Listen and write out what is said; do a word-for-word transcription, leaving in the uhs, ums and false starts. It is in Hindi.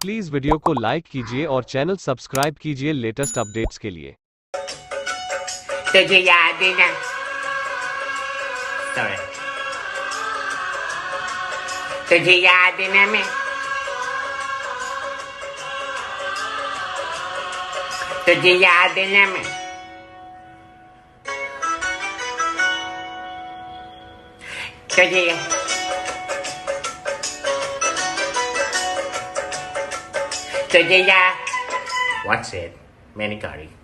प्लीज वीडियो को लाइक कीजिए और चैनल सब्सक्राइब कीजिए लेटेस्ट अपडेट्स के लिए। तुझे याद है ना? Sorry. तुझे याद है ना मैं? तुझे याद है ना मैं? तुझे तुझे याद? What's it? मैंने कहा